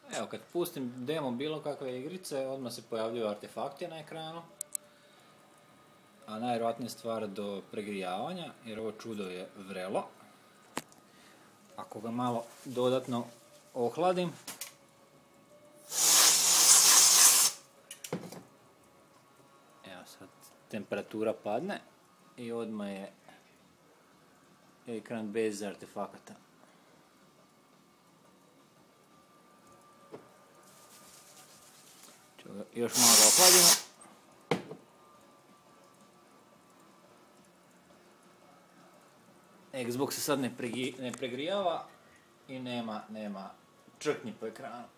Evo, kad pustim demo bilo kakve igrice, odmah se pojavljuju artefakti na ekranu. A najvjerojatnija stvar do pregrijavanja, jer ovo čudo je vrelo. Ako ga malo dodatno ohladim, evo sad temperatura padne i odmah je ekran bez artefakata. Još malo ga ohladimo. Xbox se sad ne pregrijava i nema črknji po ekranu.